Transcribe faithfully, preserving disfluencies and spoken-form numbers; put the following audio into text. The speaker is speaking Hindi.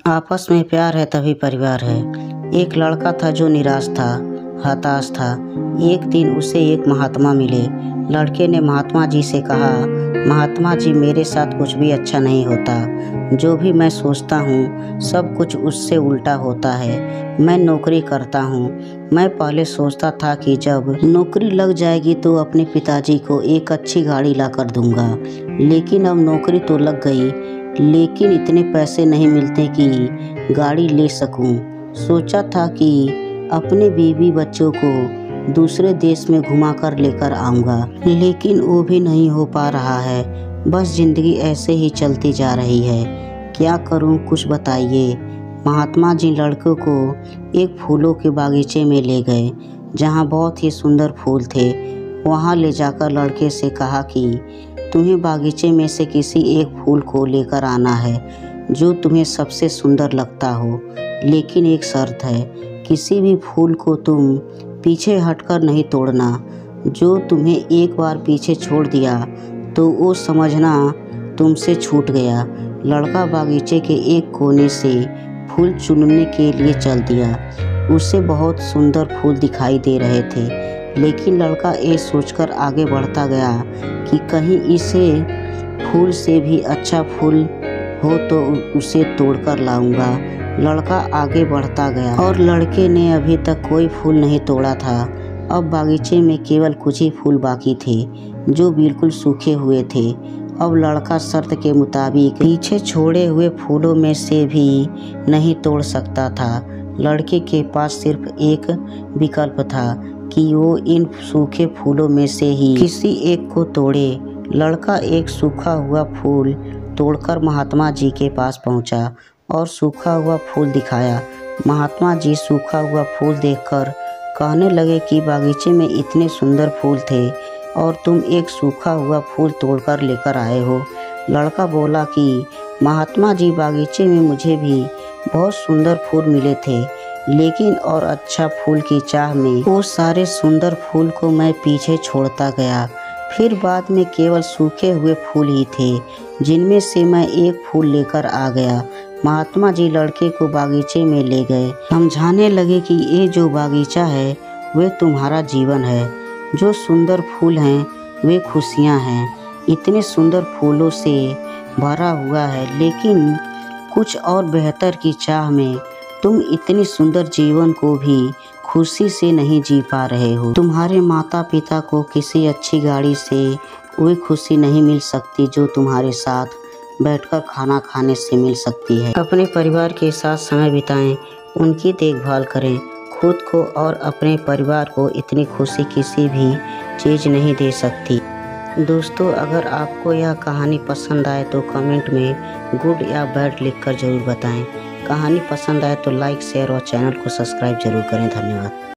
आपस में प्यार है तभी परिवार है। एक लड़का था जो निराश था, हताश था। एक दिन उसे एक महात्मा मिले। लड़के ने महात्मा जी से कहा, महात्मा जी, मेरे साथ कुछ भी अच्छा नहीं होता। जो भी मैं सोचता हूँ सब कुछ उससे उल्टा होता है। मैं नौकरी करता हूँ। मैं पहले सोचता था कि जब नौकरी लग जाएगी तो अपने पिताजी को एक अच्छी गाड़ी ला कर दूंगा, लेकिन अब नौकरी तो लग गई, लेकिन इतने पैसे नहीं मिलते कि गाड़ी ले सकूं। सोचा था कि अपने बीवी बच्चों को दूसरे देश में घुमा कर लेकर आऊँगा, लेकिन वो भी नहीं हो पा रहा है। बस ज़िंदगी ऐसे ही चलती जा रही है। क्या करूं, कुछ बताइए। महात्मा जी लड़कों को एक फूलों के बागीचे में ले गए, जहां बहुत ही सुंदर फूल थे। वहां ले जाकर लड़के से कहा कि तुम्हें बागीचे में से किसी एक फूल को लेकर आना है जो तुम्हें सबसे सुंदर लगता हो, लेकिन एक शर्त है, किसी भी फूल को तुम पीछे हटकर नहीं तोड़ना। जो तुम्हें एक बार पीछे छोड़ दिया तो वो समझना तुमसे छूट गया। लड़का बागीचे के एक कोने से फूल चुनने के लिए चल दिया। उसे बहुत सुंदर फूल दिखाई दे रहे थे, लेकिन लड़का ये सोचकर आगे बढ़ता गया कि कहीं इसे फूल से भी अच्छा फूल हो तो उसे तोड़कर लाऊंगा। लड़का आगे बढ़ता गया और लड़के ने अभी तक कोई फूल नहीं तोड़ा था। अब बागीचे में केवल कुछ ही फूल बाकी थे जो बिल्कुल सूखे हुए थे। अब लड़का शर्त के मुताबिक पीछे छोड़े हुए फूलों में से भी नहीं तोड़ सकता था। लड़के के पास सिर्फ एक विकल्प था कि वो इन सूखे फूलों में से ही किसी एक को तोड़े। लड़का एक सूखा हुआ फूल तोड़कर महात्मा जी के पास पहुंचा और सूखा हुआ फूल दिखाया। महात्मा जी सूखा हुआ फूल देखकर कहने लगे कि बागीचे में इतने सुंदर फूल थे और तुम एक सूखा हुआ फूल तोड़कर लेकर आए हो। लड़का बोला कि महात्मा जी, बागीचे में मुझे भी बहुत सुंदर फूल मिले थे, लेकिन और अच्छा फूल की चाह में वो सारे सुंदर फूल को मैं पीछे छोड़ता गया। फिर बाद में केवल सूखे हुए फूल ही थे, जिनमें से मैं एक फूल लेकर आ गया। महात्मा जी लड़के को बागीचे में ले गए, समझाने लगे कि ये जो बागीचा है वे तुम्हारा जीवन है। जो सुंदर फूल हैं वे खुशियाँ हैं। इतने सुंदर फूलों से भरा हुआ है, लेकिन कुछ और बेहतर की चाह में तुम इतनी सुंदर जीवन को भी खुशी से नहीं जी पा रहे हो। तुम्हारे माता पिता को किसी अच्छी गाड़ी से वही खुशी नहीं मिल सकती जो तुम्हारे साथ बैठकर खाना खाने से मिल सकती है। अपने परिवार के साथ समय बिताएं, उनकी देखभाल करें। खुद को और अपने परिवार को इतनी खुशी किसी भी चीज़ नहीं दे सकती। दोस्तों, अगर आपको यह कहानी पसंद आए तो कमेंट में गुड या बैड लिखकर ज़रूर बताएं। कहानी पसंद आए तो लाइक, शेयर और चैनल को सब्सक्राइब जरूर करें। धन्यवाद।